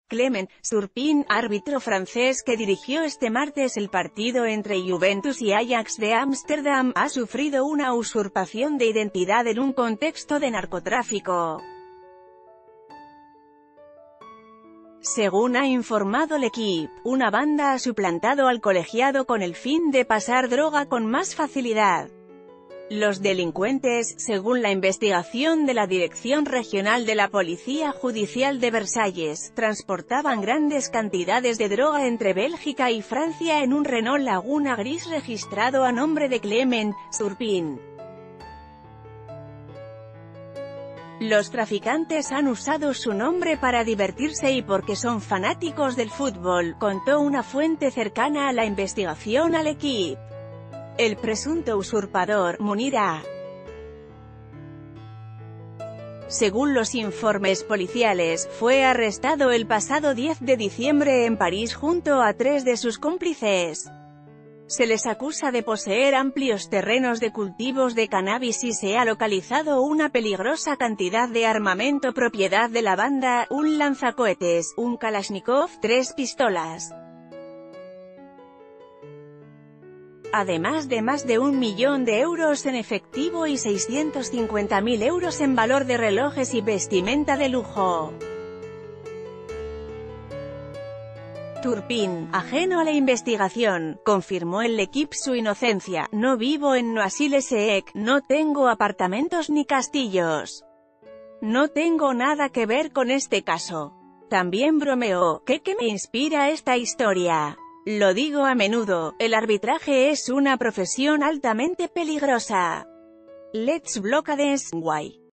Clement Turpin, árbitro francés que dirigió este martes el partido entre Juventus y Ajax de Ámsterdam, ha sufrido una usurpación de identidad en un contexto de narcotráfico. Según ha informado L'Équipe, una banda ha suplantado al colegiado con el fin de pasar droga con más facilidad. Los delincuentes, según la investigación de la Dirección Regional de la Policía Judicial de Versalles, transportaban grandes cantidades de droga entre Bélgica y Francia en un Renault Laguna gris registrado a nombre de Clement Turpin. Los traficantes han usado su nombre para divertirse y porque son fanáticos del fútbol, contó una fuente cercana a la investigación a L'Équipe. El presunto usurpador, Munir A. Según los informes policiales, fue arrestado el pasado 10 de diciembre en París junto a 3 de sus cómplices. Se les acusa de poseer amplios terrenos de cultivos de cannabis y se ha localizado una peligrosa cantidad de armamento propiedad de la banda, un lanzacohetes, un Kalashnikov, 3 pistolas. Además de más de 1 millón de euros en efectivo y 650.000 euros en valor de relojes y vestimenta de lujo. Turpin, ajeno a la investigación, confirmó en L'Équipe su inocencia: no vivo en Noisy-le-Sec, no tengo apartamentos ni castillos. No tengo nada que ver con este caso. También bromeó: ¿qué me inspira esta historia? Lo digo a menudo, el arbitraje es una profesión altamente peligrosa. Let's block this, why?